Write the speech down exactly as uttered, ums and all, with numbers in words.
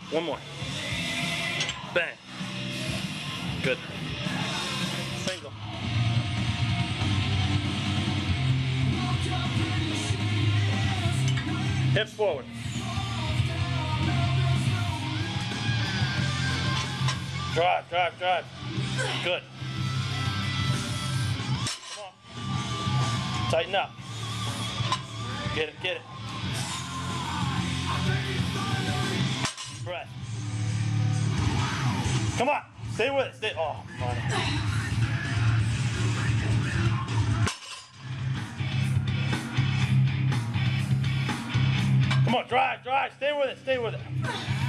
One more. Bang. Good. Single. Hips forward. Drive, drive, drive. Good. Come on. Tighten up. Get it, get it. Breath. Come on. Stay with it. Stay. Oh, man. Come on, drive, drive. Stay with it, stay with it.